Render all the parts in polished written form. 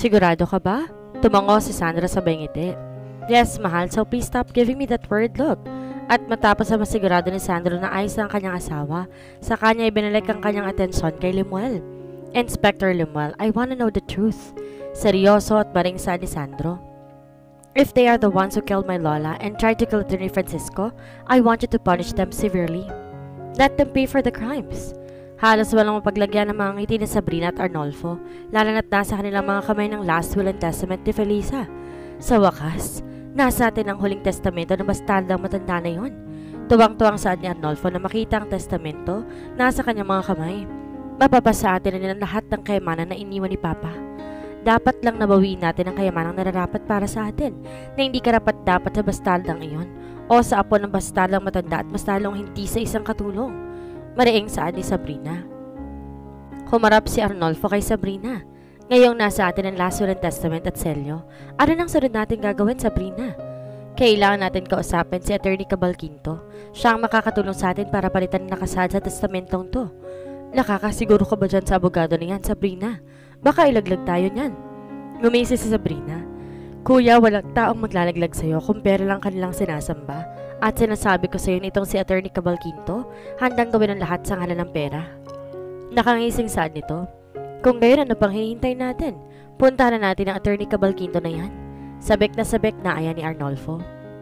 Sigurado ka ba? Tumango si Sandra sabay ngiti. Yes, mahal, so please stop giving me that word look. At matapos na masigurado ni Sandro na ayos ang kanyang asawa, sa kanya ibinalik ang kanyang atensyon kay Lemuel. Inspector Lemuel, I wanna know the truth. Seryoso at maringsa ni Sandro. If they are the ones who killed my lola and tried to kill Attorney Francisco, I want you to punish them severely. Let them pay for the crimes. Halos walang mapaglagyan ng mga ngiti ni Sabrina at Arnolfo, lalo na't nasa kanilang mga kamay ng last will and testament ni Felisa. Sa wakas, nasa atin ang huling testamento ng bastardang matanda na yon. Tuwang-tuwang saan ni Arnolfo na makita ang testamento nasa kanyang mga kamay. Mapapasa atin na nilang lahat ng kayamanan na iniwan ni Papa. Dapat lang nabawiin natin ang kayamanang nararapat para sa atin na hindi karapat-dapat sa bastardang iyon o sa apo ng bastardang matanda at mas lalong hindi sa isang katulong. Mariing saan ni Sabrina. Humarap si Arnolfo kay Sabrina. Ngayong nasa atin ang last will and testament at selyo, ano nang sunod natin gagawin, Sabrina? Kailangan natin kausapin si Attorney Cabalquinto. Siya ang makakatulong sa atin para palitan ang nakasad sa testamentong to. Nakakasiguro ka ba dyan sa abogado na yan, Sabrina? Baka ilaglag tayo niyan. Ngumisi si Sabrina. Kuya, walang taong maglalaglag sa'yo kung pera lang kanilang sinasamba. At sinasabi ko sa'yo nitong si Attorney Cabalquinto, handang gawin ang lahat sa ngalan ng pera. Nakangising saan nito? Kung gayon, ano pang hinihintay natin? Puntahan na natin ang Attorney Cabalquinto na yan. Sabik na aya ni Arnolfo.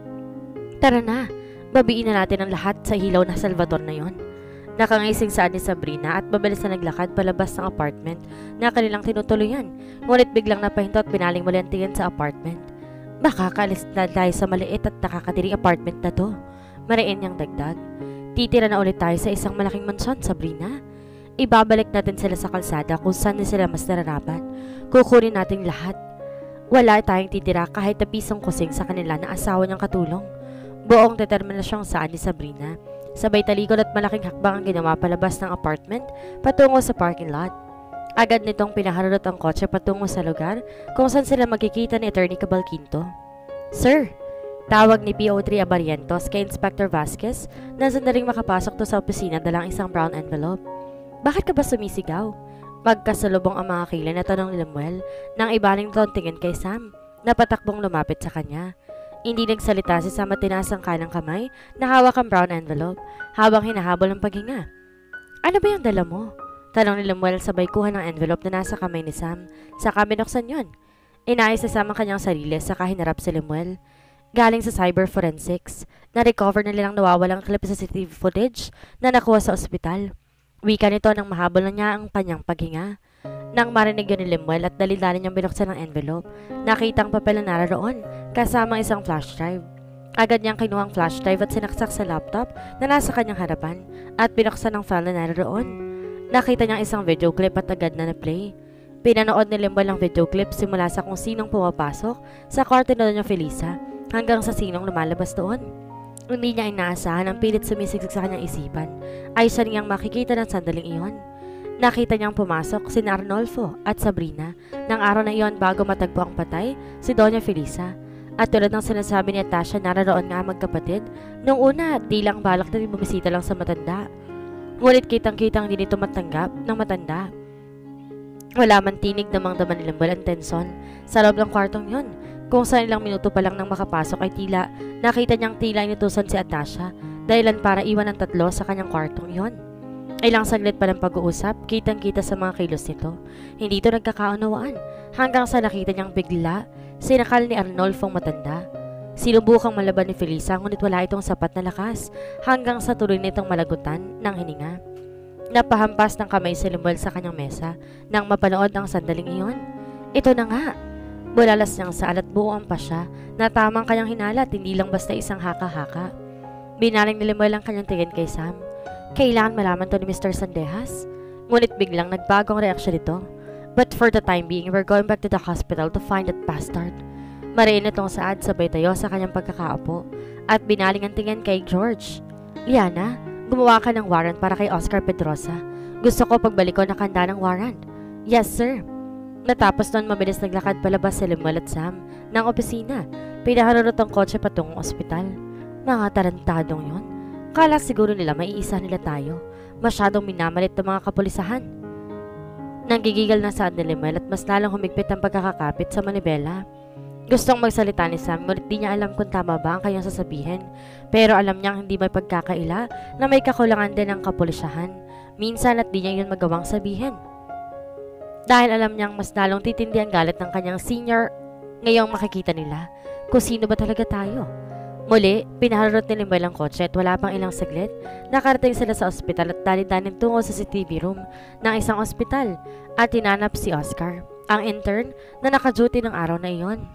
Tara na, babiin na natin ang lahat sa hilaw na Salvador na yon. Nakangising saan ni Sabrina at mabilis na naglakad palabas ng apartment na kanilang tinutuluyan. Ngunit biglang napahinto at binaling muli ang tingin sa apartment. Baka kaalis na tayo sa maliit at nakakatiring apartment na to. Mariin niyang dagdag. Titira na ulit tayo sa isang malaking mansyon, Sabrina. Ibabalik natin sila sa kalsada kung saan sila mas nararapat. Kukunin natin lahat. Wala tayong titira kahit na pisong kusing sa kanila na asawa niyang katulong. Buong determinasyong saan ni Sabrina. Sabay talikod at malaking hakbang ang ginawa palabas ng apartment patungo sa parking lot. Agad nitong pinaharurot ang kotse patungo sa lugar kung saan sila magkikita ni Attorney Cabalquinto. Sir, tawag ni PO3 Abarientos kay Inspector Vasquez na sandaling makapasok to sa opisina dalang isang brown envelope. Bakit ka ba sumisigaw? Magkasalubong ang mga kilay na tanong ni Lemuel nang ibaling ito tingin kay Sam na patakbong lumapit sa kanya. Hindi nagsalita si Sam at tinaas ang kanang kamay na hawak ang brown envelope habang hinahabol ang paghinga. Ano ba yung dala mo? Tanong ni Lemuel sabay kuha ng envelope na nasa kamay ni Sam. Saka binuksan yun. Inayos sa Sam ang kanyang sarili saka hinarap si Lemuel. Galing sa cyber forensics, na-recover na nilang nawawalang clip sa CCTV footage na nakuha sa ospital. Wika nito nang mahabol na niya ang kanyang paghinga. Nang marinig yun ni Lemuel at dali-dali niyang binuksan ang envelope, nakita ang papel na naroon kasama isang flash drive. Agad niyang kinuha ang flash drive at sinaksak sa laptop na nasa kanyang harapan at binuksan ang file na naroon. Nakita niyang isang video clip at agad na na-play. Pinanood ni Lemuel ang video clip simula sa kung sinong pumapasok sa kwarto na niya Felisa hanggang sa sinong lumalabas doon. Hindi niya inaasahan ang pilit sumisigsig sa kanyang isipan ay siya niyang makikita ng sandaling iyon. Nakita niyang pumasok si Arnolfo at Sabrina ng araw na iyon bago matagpo ang patay si Doña Felisa. At tulad ng sinasabi ni Tasha, naroon nga magkapatid. Noong una, di lang balak na bumisita lang sa matanda. Ngunit kitang-kitang din ito matanggap ng matanda. Wala man tinig namang daman nilang walang tensyon sa loob ng kwartong yon. Kung sa ilang minuto pa lang nang makapasok ay nakita niyang tila inutusan si Atasha dahilan para iwan ang tatlo sa kanyang kwartong yon. Ilang saglit pa ng pag-uusap, kitang-kita sa mga kilos nito. Hindi ito nagkakaunawaan hanggang sa nakita niyang bigla sinakal ni Arnolfong matanda. Sinubukang malaban ni Felisa ngunit wala itong sapat na lakas hanggang sa tuloy nitong malagutan ng hininga. Napahampas ng kamay si Lemuel sa kanyang mesa nang mapanood ang sandaling iyon. Ito na nga! Bulalas niyang sa alat buo ang pasya na tamang kanyang hinalat, hindi lang basta isang haka-haka. Binaling ni Lemuel ang kanyang tingin kay Sam. Kailangan malaman to ni Mr. Sandejas. Ngunit biglang nagbago ang reaksyon nito. But for the time being, we're going back to the hospital to find that bastard. Mariin itong saad sabay tayo sa kanyang pagkakaapo at binaling ang tingin kay George. Liana, gumawa ka ng warrant para kay Oscar Pedrosa. Gusto ko pagbalik ko nakanda ng warrant. Yes, sir. Natapos noon, mabilis naglakad palabas si Lemuel at Sam ng opisina. Pinaharurot ang kotse patungong ospital. Mga tarantadong yon. Kala siguro nila maiisa nila tayo. Masyadong minamalit ng mga kapulisahan. Nanggigigil na Sad ni Limuel at mas lalong humigpit ang pagkakakapit sa manibela. Gustong magsalita ni Sam ngunit di niya alam kung tama ba ang kanyang sasabihin. Pero alam niyang hindi may pagkakaila na may kakulangan din ng kapulisyahan. Minsan at di niya yun magawang sabihin. Dahil alam niyang mas lalong titindi ang galit ng kanyang senior ngayong makikita nila kung sino ba talaga tayo. Muli, pinaharot ni Limuel ang kotse at wala pang ilang saglit, nakarating sila sa ospital at dali-daling tungo sa CCTV room ng isang ospital at tinanap si Oscar, ang intern na naka-duty ng araw na iyon.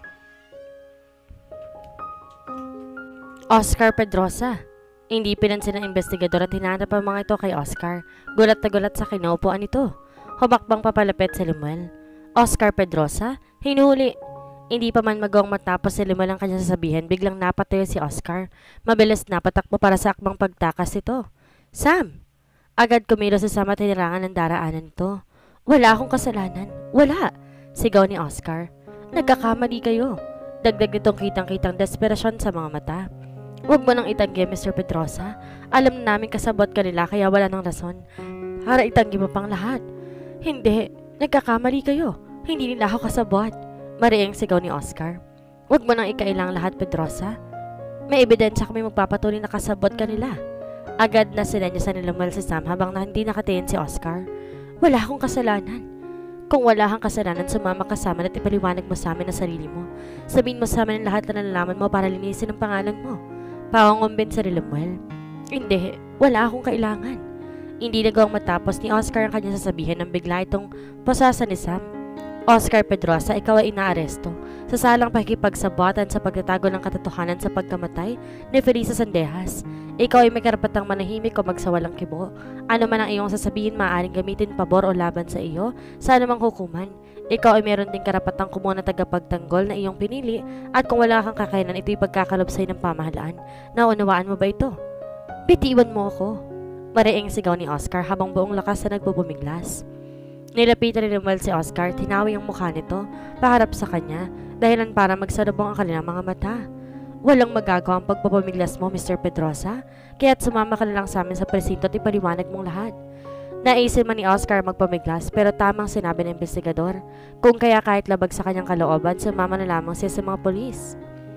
Oscar Pedrosa. Hindi pinansin ng investigador at hinanap ang mga ito kay Oscar. Gulat na gulat sa kinuupuan nito. Humakbang papalapit si Limuel. Oscar Pedrosa? Hinuli. Hindi pa man magawang matapos si Limuel ang kanyang sasabihin, biglang napatayo si Oscar. Mabilis na patakbo para sa akbang pagtakas ito. Sam! Agad kumilos si Sam at hinirangan ng daraanan ito. Wala akong kasalanan. Wala! Sigaw ni Oscar. Nagkakamali kayo. Dagdag nitong kitang-kitang desperasyon sa mga mata. Huwag mo nang itanggi, Mr. Pedrosa. Alam na namin kasabot ka nila kaya wala nang rason. Para itanggi mo pang lahat. Hindi. Nagkakamali kayo. Hindi nila ako kasabot. Mariing sigaw ni Oscar. Huwag mo nang ikailang lahat, Pedrosa. May ebidensya kami magpapatuloy na kasabot ka nila. Agad na sinenyasan ni Limuel si Sam habang hindi nakatingin si Oscar. Wala akong kasalanan. Kung wala kang kasalanan, sumama ka sa amin at ipaliwanag mo sa amin ang sarili mo. Sabihin mo sa amin ang lahat na nalalaman mo para linisin ang pangalan mo. Pangungumbinsa ni Limuel. Hindi, wala akong kailangan. Hindi nagawang matapos ni Oscar ang kanyang sasabihin nang bigla itong pasasa ni Sam. Oscar Pedrosa, ikaw ay inaaresto sa salang pakikipagsabwatan sa pagtatago ng katotohanan sa pagkamatay ni Felisa Sandejas. Ikaw ay may karapatang manahimik o magsawalang kibo. Ano man ang iyong sasabihin, maaaring gamitin pabor o laban sa iyo sa anumang hukuman. Ikaw ay meron ding karapatang kumuha ng tagapagtanggol na iyong pinili at kung wala kang kakayanan, ito'y pagkakalob sa'yo ng pamahalaan. Naunawaan mo ba ito? Bitiwan mo ako. Mariing sigaw ni Oscar habang buong lakas na nagbubumiglas. Nilapitan ni Limuel si Oscar, tinawi ang mukha nito, paharap sa kanya, dahilan para magsalubong ang kanilang mga mata. Walang magagawa ang pagpapamiglas mo, Mr. Pedrosa, kaya't sumama ka na lang sa amin sa presinto at ipaliwanag mong lahat. Naisip man ni Oscar magpamiglas pero tamang sinabi ng investigador, kung kaya kahit labag sa kanyang kalooban, sumama na lamang siya sa mga polis.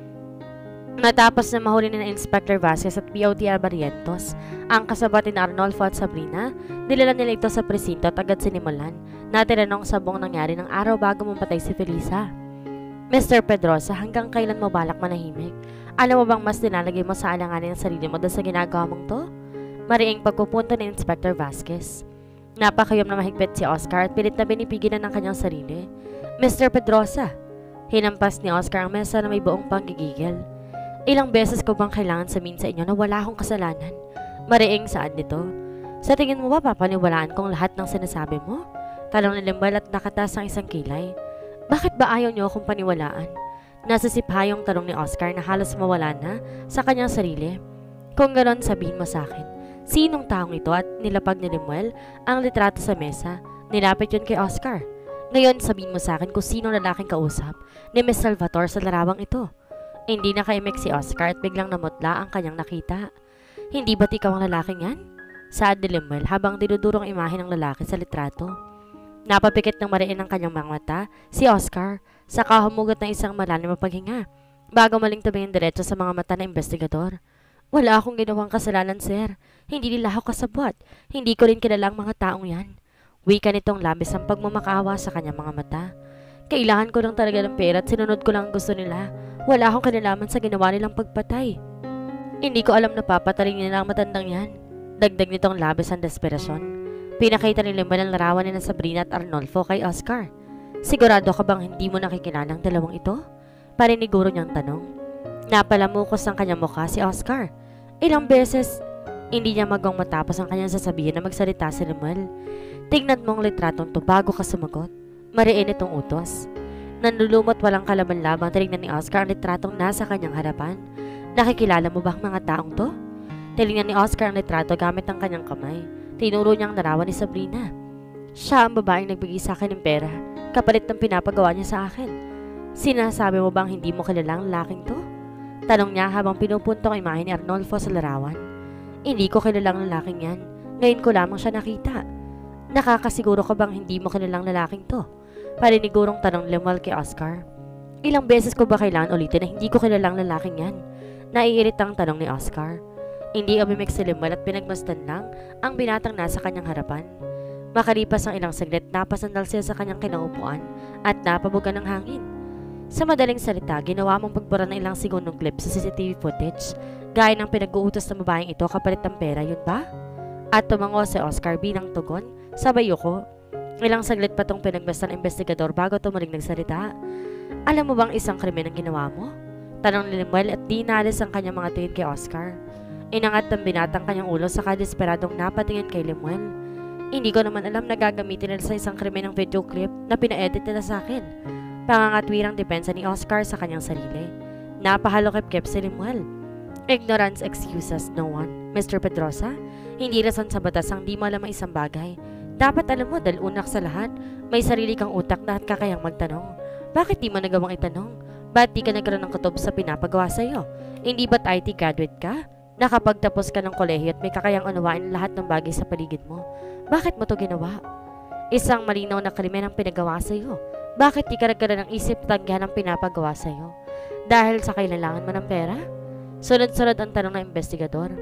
Natapos na mahuli ni Inspector Vasquez at POTR Barrientos ang kasabati na Arnolfo at Sabrina, nilala nila ito sa presinto at agad sinimulan na tinanong sa buong nangyari ng araw bago mamatay si Felisa. Mr. Pedrosa, hanggang kailan mo balak manahimik? Alam mo bang mas nilalagay mo sa alanganin ang sarili mo dahil sa ginagawa mong to? Mariing pagpupunto ni Inspector Vasquez. Napakayom na mahigpit si Oscar at pilit na binipigilan ng kanyang sarili. Mr. Pedrosa, hinampas ni Oscar ang mesa na may buong panggigigil. Ilang beses ko bang kailangan sabihin sa inyo na wala akong kasalanan? Mariing saad nito. Sa tingin mo ba papaniwalaan kong lahat ng sinasabi mo? Talong ni Limuel at nakatas ang isang kilay. Bakit ba ayaw niyo akong paniwalaan? Nasisipha yung tanong ni Oscar na halos mawala na sa kanyang sarili. Kung ganon, sabihin mo sa akin, sinong taong ito? At nilapag ni Limuel ang litrato sa mesa. Nilapit yun kay Oscar. Ngayon, sabihin mo sa akin kung sinong lalaking kausap ni Miss Salvatore sa larawang ito. Hindi nakaimik si Oscar at biglang namutla ang kanyang nakita. Hindi ba't ikaw ang lalaking yan? Saad ni Limuel habang dinudurong imahe ng lalaki sa litrato. Napapikit ng mariin ang kanyang mga mata si Oscar, saka humugot ng isang malalim na paghinga bago maling tumingin diretso sa mga mata ng investigador. Wala akong ginawang kasalanan, sir. Hindi nila ako kasabot. Hindi ko rin kilala ang mga taong yan. Wika nitong labis ang pagmamakaawa sa kanyang mga mata. Kailangan ko lang talaga ng pera at sinunod ko lang ang gusto nila. Wala akong kinalaman sa ginawa nilang pagpatay. Hindi ko alam na papataling nila ang matandang yan. Dagdag nitong labis ang desperasyon. Pinakita ni Limuel ang larawan ni Sabrina at Arnolfo kay Oscar. Sigurado ka bang hindi mo nakikilala ang dalawang ito? Pariniguro niyang tanong. Napalamukos ang kanyang mukha si Oscar. Ilang beses, hindi niya magawang matapos ang kanyang sasabihin na magsalita si Limuel. Tingnan mong litratong to bago ka sumagot. Mariin itong utos. Nanlulumot walang kalaban-labang tinignan ni Oscar ang litratong nasa kanyang harapan. Nakikilala mo ba ang mga taong to? Tinignan ni Oscar ang litrato gamit ang kanyang kamay. Tinuro niyang larawan ni Sabrina. Siya ang babaeng nagbigay sa akin ng pera, kapalit ng pinapagawa niya sa akin. Sinasabi mo bang hindi mo kilala ang lalaking to? Tanong niya habang pinupunto ang imahe ni Arnolfo sa larawan. Hindi ko kilala ang lalaking yan. Ngayon ko lamang siya nakita. Nakakasiguro ka bang hindi mo kilalang lalaking to? Paninigurong tanong Lemuel kay Oscar. Ilang beses ko ba kailangan ulitin na hindi ko kilalang lalaking yan? Naiiritang tanong ni Oscar. Hindi umimik si Lemuel at pinagmasdan lang ang binatang nasa kanyang harapan. Makalipas ang ilang saglit, napasandal siya sa kanyang kinaupuan at napabugan ng hangin. Sa madaling salita, ginawa mong pagbura ng ilang segundong clip sa CCTV footage, gaya ng pinag-uutos ng babaeng ito kapalit ng pera, yun ba? At tumango si Oscar bilang tugon, sabay yuko. Ilang saglit pa tong pinagmasdan ng investigador bago tumuling nagsalita. Alam mo bang isang krimen ang ginawa mo? Tanong ni Lemuel at di naalis ang kanyang mga tingin kay Oscar. Inangat ng binatang kanyang ulo sa desperadong napatingin kay Lemuel. Hindi ko naman alam na gagamitin nila sa isang krimen ng video clip na pina-edit nila sa akin. Pangangatwirang depensa ni Oscar sa kanyang sarili. Napahalokip-kip si Lemuel. Ignorance excuses no one, Mr. Pedrosa. Hindi rason sa batas ang di mo alam ang isang bagay. Dapat alam mo dahil unak sa lahat, may sarili kang utak na at kakayang magtanong. Bakit di mo nagawang itanong? Ba't di ka nagkaroon ng kutob sa pinapagawa sa'yo? Hindi ba't IT graduate ka? Nakapagtapos ka ng kolehiyo at may kakayang unawain lahat ng bagay sa paligid mo. Bakit mo to ginawa? Isang malinaw na krimen ang pinagawa sa iyo. Bakit di ka nagkaroon ng isip tanggihan ang pinapagawa sa iyo? Dahil sa kailangan mo ng pera? Sunod-sunod ang tanong ng investigador.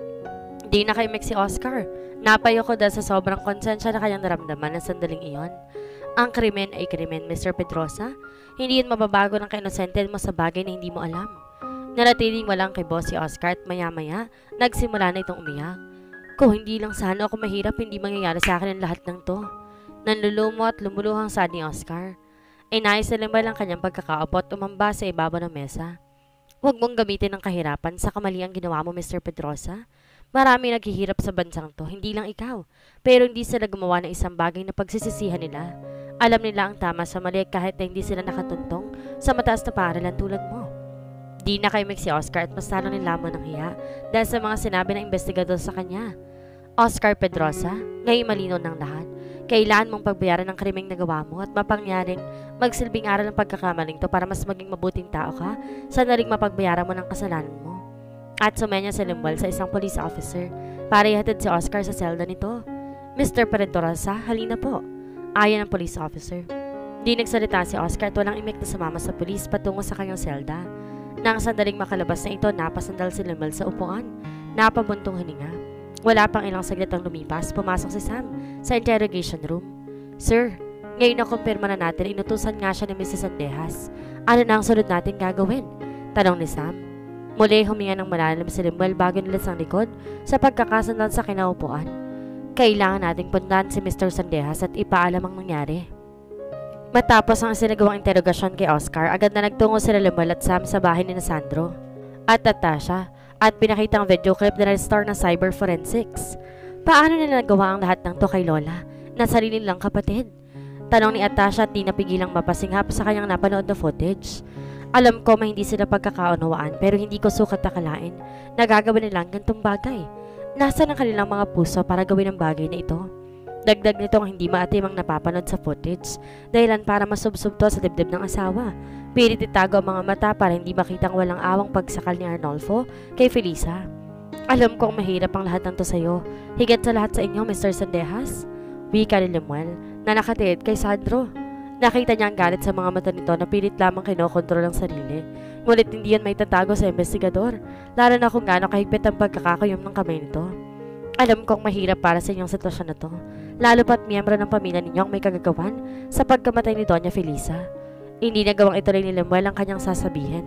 Di na kaimik si Oscar. Napayo ko dahil sa sobrang konsensya na kanyang naramdaman na sandaling iyon. Ang krimen ay krimen, Mr. Pedrosa. Hindi yun mababago ng kainosente mo sa bagay na hindi mo alam. Naratiling walang kibo si Oscar at maya-maya, nagsimula na itong umiyak. Kung hindi lang sana ako mahirap, hindi mangyayari sa akin ang lahat ng to. Nanlulumo at lumuluhang sad ni Oscar. Inayos na Lemuel ang kanyang pagkakaupo at umamba sa ibabaw ng mesa. Huwag mong gamitin ng kahirapan sa kamaliang ginawa mo, Mr. Pedrosa. Marami naghihirap sa bansang to, hindi lang ikaw. Pero hindi sila gumawa ng isang bagay na pagsisisihan nila. Alam nila ang tama sa mali kahit na hindi sila nakatuntong sa mataas na paaralan tulad mo. Di na kaimik si Oscar at mas lalo nilamon ng hiya dahil sa mga sinabi ng investigador sa kanya. Oscar Pedrosa, ngayon malinaw ng lahat. Kailangan mong pagbayaran ng krimeng nagawa mo at mapangyaring magsilbing aral ng pagkakamaling to para mas maging mabuting tao ka sa naring mapagbayaran mo ng kasalanan mo. At sumenya si Lemuel sa isang police officer para ihatid si Oscar sa selda nito. Mr. Pedrosa, halina po. Ayon ng police officer. Di nagsalita si Oscar at walang imik na sumama sa police patungo sa kanyang selda. Nang sandaling makalabas na ito, napasandal si Lemuel sa upuan. Napabuntong hininga. Wala pang ilang saglit ang lumipas, pumasok si Sam sa interrogation room. Sir, ngayon nakumpirma na natin inutusan nga siya ni Mrs. Sandejas. Ano na ang sunod natin gagawin? Tanong ni Sam. Muli huminga ng malalim si Lemuel bago nilas ang likod sa pagkakasandal sa kinaupuan. Kailangan nating puntahan si Mr. Sandejas at ipaalam ang nangyari. Matapos ang sinagawang interogasyon kay Oscar, agad na nagtungo sila Lemuel at Sam sa bahay ni Sandro at Natasha at pinakita ang video clip na na-restore ng cyber forensics. Paano nila nagawa ang lahat ng to kay Lola na sarili lang kapatid? Tanong ni Natasha at di napigilang mapasinghap sa kanyang napanood na footage. Alam ko may hindi sila pagkakaunawaan pero hindi ko sukat akalain na gagawin nilang gantong bagay. Nasaan ang kanilang mga puso para gawin ang bagay na ito? Dagdag nito ang hindi maatim ang napapanood sa footage dahilan para masubsob to sa dibdib ng asawa. Pilit itago ang mga mata para hindi makitang walang awang pagsakal ni Arnolfo kay Felisa. Alam kong mahirap ang lahat ng to sa'yo. Higit sa lahat sa inyo, Mr. Sandejas. Wika ni Lemuel na nakatiid kay Sandro. Nakita niya ang galit sa mga mata nito na pilit lamang kinokontrol ang sarili. Ngunit hindi yan may tatago sa investigador, lalo na kung gaano kahigpit ang pagkakakayom ng kamay nito. Alam kong mahirap para sa inyong sitwasyon na to, lalo pat miyembro ng pamilya ninyong may kagagawan sa pagkamatay ni Doña Felisa. Hindi nagawang ituloy ni Lemuel ang kanyang sasabihin.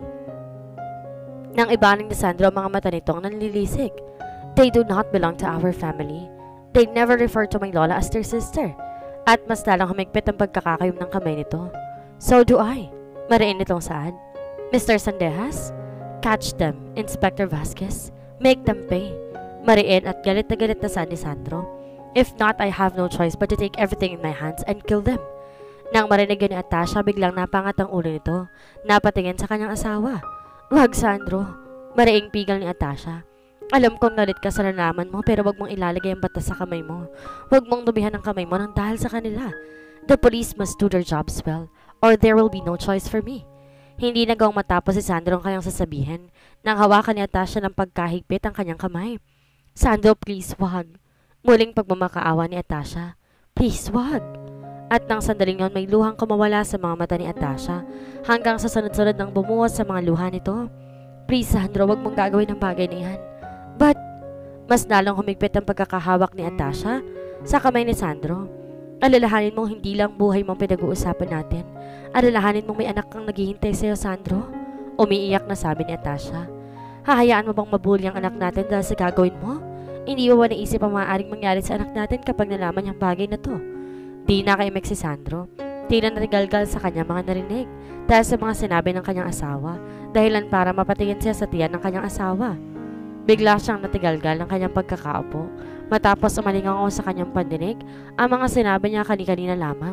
Nang ibaling ni Sandro ang mga mata nitong nanlilisik. They do not belong to our family. They never refer to my lola as their sister. At mas lalang humigpit ang pagkakakayom ng kamay nito. So do I. Mariin nitong saad. Mr. Sandejas, catch them, Inspector Vasquez. Make them pay. Mariin at galit na saad ni Sandro. If not, I have no choice but to take everything in my hands and kill them. Nang marinig ni Natasha, biglang napangat ang ulo nito. Napatingin sa kanyang asawa. Wag, Sandro. Mariing pigal ni Natasha. Alam kong nalit ka sa nalaman mo pero wag mong ilalagay ang batas sa kamay mo. Wag mong dumihan ang kamay mo nang dahil sa kanila. The police must do their jobs well or there will be no choice for me. Hindi nagawang matapos si Sandro ang kanyang sasabihin nang hawakan ni Natasha ng pagkahigpit ang kanyang kamay. Sandro, please, wag. Muling pagmamakaawa ni Natasha. Please, wag. At nang sandaling yon may luhang kumawala sa mga mata ni Atasha hanggang sa sunod-sunod nang bumuhos sa mga luha nito. Please, Sandro, wag mong gagawin ang bagay na yan. But, mas lalong humigpit ang pagkakahawak ni Atasha sa kamay ni Sandro. Alalahanin mong hindi lang buhay mong pinag-uusapan natin. Alalahanin mong may anak kang naghihintay sa'yo, Sandro. Umiiyak na sabi ni Atasha. Hahayaan mo bang mabuli ang anak natin dahil sa gagawin mo? Hindi mo ba naisip ang maaaring mangyari sa anak natin kapag nalaman niyang bagay na to? Di nakaimek si Sandro. Tila narigalgal sa kanya mga narinig dahil sa mga sinabi ng kanyang asawa, dahilan para mapatingin siya sa tiyan ng kanyang asawa. Bigla siyang natigalgal ng kanyang pagkakaupo matapos umalingaw sa kanyang pandinig ang mga sinabi niya kani-kanina lamang.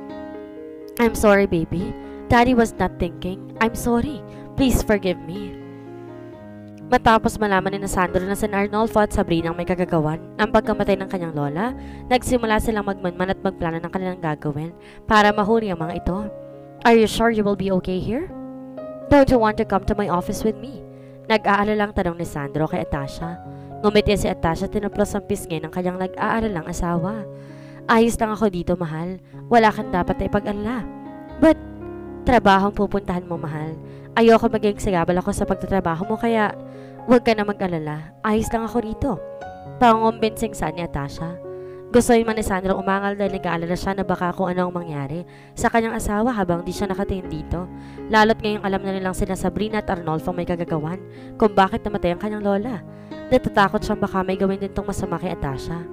I'm sorry, baby. Daddy was not thinking. I'm sorry. Please forgive me. Matapos malaman ni na Sandro na si Arnolfo at Sabrina ang may kagagawan ng pagkamatay ng kanyang lola, nagsimula silang magmanman at magplano ng kanilang gagawin para mahuli ang mga ito. Are you sure you will be okay here? Don't you want to come to my office with me? Nag-aalalang tanong ni Sandro kay Atasha. Ngumiti si Atasha at tinaplos ang pisngi ng kanyang nag-aalalang asawa. Ayos lang ako dito, mahal. Wala kang dapat na ipag-alala. But, trabahong pupuntahan mo, mahal. Ayoko maging sagabal ako sa pagtatrabaho mo kaya huwag ka na mag-alala. Ayos lang ako rito. Pangungumbensing saan ni Atasha. Gusto man ni Sandro umangal dahil nag-aalala siya na baka kung ano ang mangyari sa kanyang asawa habang di siya nakatingin dito. Lalo't ngayong alam na nilang sina Sabrina at Arnolfo may kagagawan kung bakit namatay ang kanyang lola. Natatakot siyang baka may gawin din tong masama kay Atasha.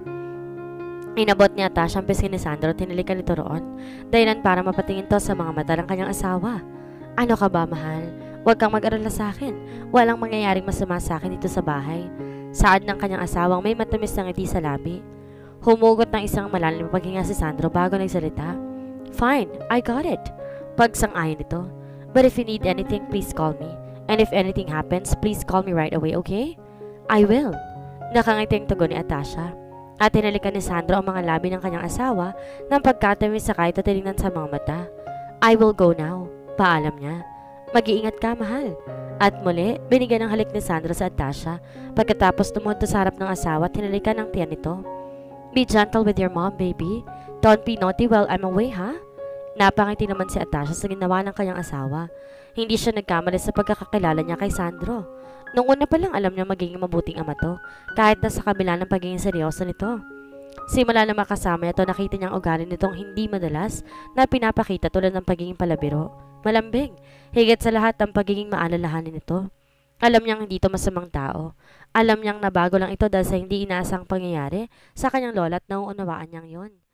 Inabot ni Atasha ang pisngi ni Sandro at hinalikan nito roon. Dahilan para mapatingin to sa mga mata ng kanyang asawa. Ano ka ba, mahal? Huwag kang mag-alala sa akin. Walang mangyayaring masama sa akin dito sa bahay. Saad ng kanyang asawang may matamis na ngiti sa labi. Humugot ng isang malalim na paghinga si Sandro bago nagsalita. Fine, I got it. Pagsang-ayon nito. But if you need anything, please call me. And if anything happens, please call me right away, okay? I will. Nakangiting tugon ni Atasha. At hinalikan ni Sandro ang mga labi ng kanyang asawa ng pagkatamis sa kahit at tinignan sa mga mata. I will go now. Paalam niya. Mag-iingat ka, mahal. At muli, binigyan ng halik ni Sandro sa Atasha pagkatapos tumunto sa harap ng asawa at hinalikan ng tiyan nito. Be gentle with your mom, baby. Don't be naughty while I'm away, ha? Napangiti naman si Atasha sa ginawa ng kanyang asawa. Hindi siya nagkamali sa pagkakakilala niya kay Sandro. Nung una pa lang alam niya magiging mabuting ama to, kahit na sa kabila ng pagiging seryoso nito. Simula na makasama niya to, nakita niyang ugali nitong hindi madalas na pinapakita tulad ng pagiging palabiro. Malambing, higit sa lahat ang pagiging maalalahanin nito. Alam niyang hindi ito masamang tao. Alam niyang nabago lang ito dahil sa hindi inaasang pangyayari sa kanyang lola at nauunawaan niyang yon.